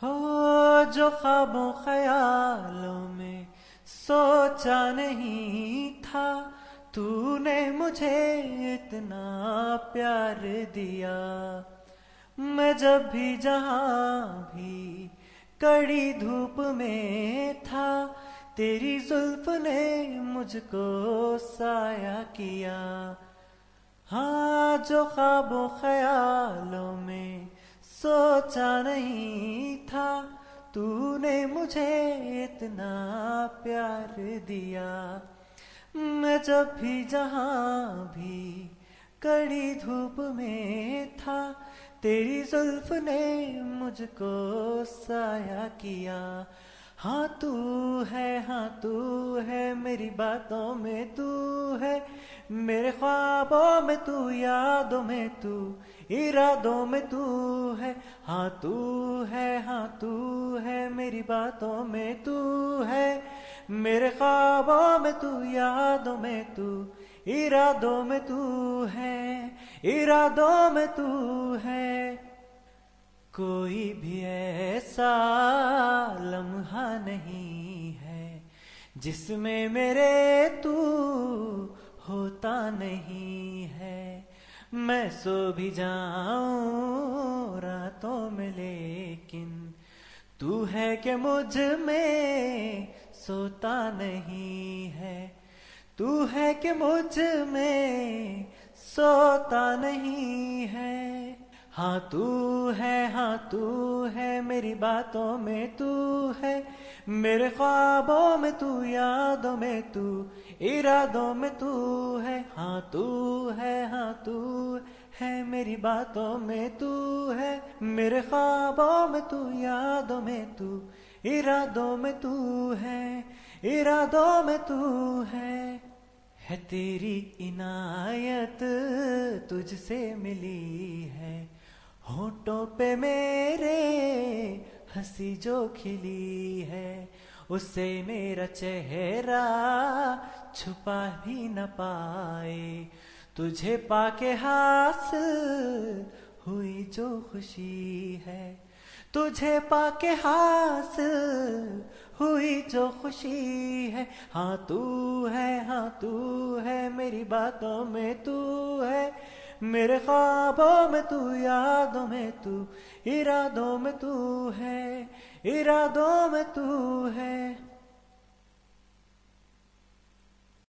हो जो ख्वाबों ख्यालों में सोचा नहीं था, तूने मुझे इतना प्यार दिया। मैं जब भी जहां भी कड़ी धूप में था, तेरी जुल्फ ने मुझको साया किया। हाँ, जो ख्वाबों ख्यालों में सोचा नहीं था, तूने मुझे इतना प्यार दिया। मैं जब भी जहां भी कड़ी धूप में था, तेरी जुल्फ ने मुझको साया किया। हाँ तू है, हाँ तू है, मेरी बातों में तू है, मेरे ख्वाबों में तू, यादों में तू, इरादों में तू है। हाँ तू है, हाँ तू है, मेरी बातों में तू है, मेरे ख्वाबों में तू, यादों में तू, इरादों में तू है, इरादों में तू है। कोई भी ऐसा लम्हा नहीं है जिसमें मेरे तू होता नहीं है। मैं सो भी जाऊं रातों में, लेकिन तू है कि मुझ में सोता नहीं है। तू है कि मुझ में सोता नहीं है। हाँ तू है, हाँ तू है, मेरी बातों में तू है, मेरे ख्वाबों में तू, यादों में तू, इरादों में तू है। हाँ तू है, हाँ तू है, मेरी बातों में तू है, मेरे ख्वाबों में तू, यादों में तू, इरादों में तू है, इरादों में तू है तेरी इनायत तुझसे मिली है, होठों पे मेरे हंसी जो खिली है, उससे मेरा चेहरा छुपा भी न पाए। तुझे पाके हासिल हुई जो खुशी है, तुझे पाके हासिल हुई जो खुशी है। हाँ तू है, हाँ तू है, मेरी बातों में तू है, मेरे ख्वाबों में तू, यादों में तू, इरादों में तू है, इरादों में तू है।